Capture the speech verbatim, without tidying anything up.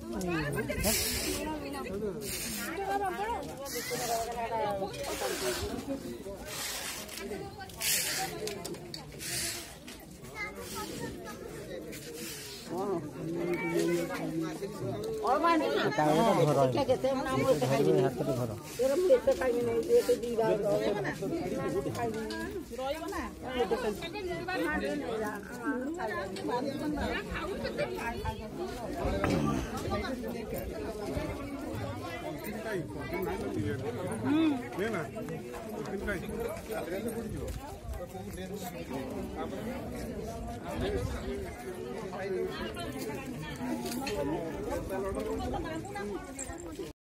और मान क्या कहते हैं नाम बोलते हैं हाथ पे घर ये हम लेते खाएंगे नहीं ये दी बात रोई बना हम्म लेना कितना